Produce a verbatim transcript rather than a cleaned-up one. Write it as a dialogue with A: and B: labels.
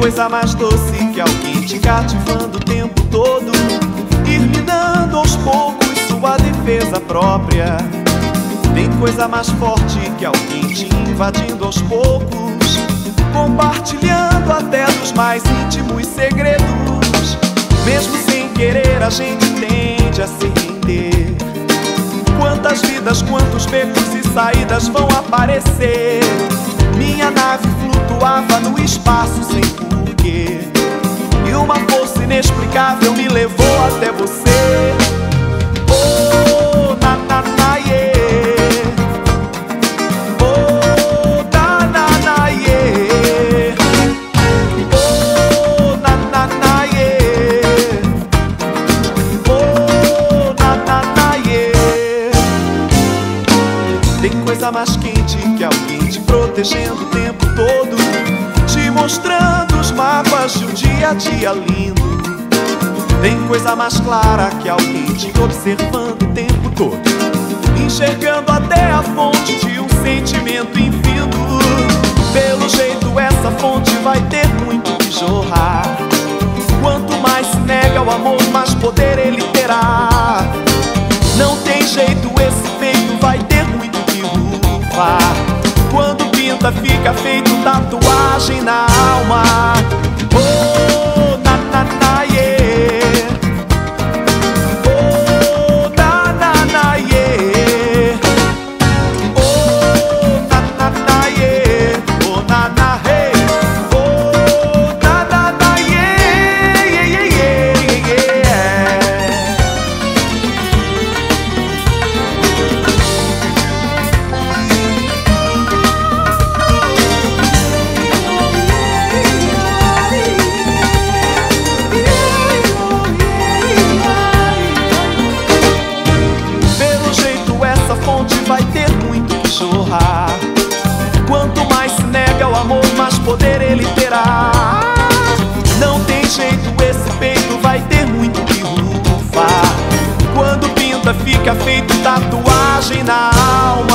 A: coisa mais doce que alguém te cativando o tempo todo, ir minando aos poucos sua defesa própria. Tem coisa mais forte que alguém te invadindo aos poucos, compartilhando até dos mais íntimos segredos. Mesmo sem querer a gente tende a se render. Quantas vidas, quantos becos e saídas vão aparecer? Minha nave flutuava no espaço sem porquê, e uma força inexplicável me levou até você. Oh, na na na yeah. Oh, na na na yeah. Oh, na na na yeah. Oh, na na na yeah. Tem coisa mais quente que alguém te protegendo o tempo todo, te mostrando os mapas de um dia a dia lindo. Tem coisa mais clara que alguém te observando o tempo todo, enxergando até a fonte de um sentimento infindo. Pelo jeito essa fonte vai ter muito que jorrar. Quanto mais se nega o amor, mais poder ele terá. Não tem jeito, esse peito vai ter muito que rufar. Quando pinta fica feito tatuagem na alma. Oh, na na na yeah. Oh, na na na yeah. Oh, na na na yeah. Oh, na na hey. Oh, na na na yeah, yeah, yeah, yeah, yeah. Vai ter muito que jorrar. Quanto mais se nega o amor, mais poder ele terá. Não tem jeito, esse peito vai ter muito que rufar. Quando pinta fica feito tatuagem na alma.